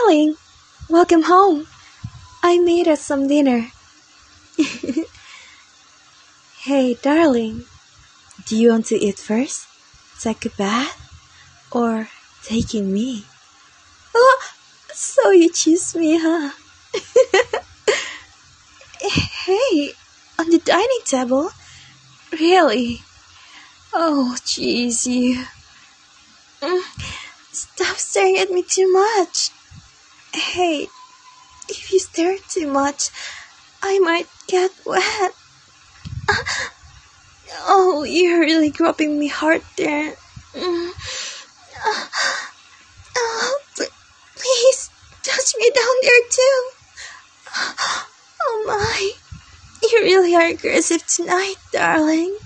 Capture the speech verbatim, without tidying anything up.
darling, welcome home. I made us some dinner. Hey, darling, do you want to eat first? Take a bath? Or taking me? Oh, so you choose me, huh? Hey, on the dining table? Really? Oh, jeez, you. Mm, Stop staring at me too much. Hey, if you stare too much, I might get wet. Oh, you're really groping me hard there. Mm. Oh, pl- please, touch me down there too. Oh my, you really are aggressive tonight, darling.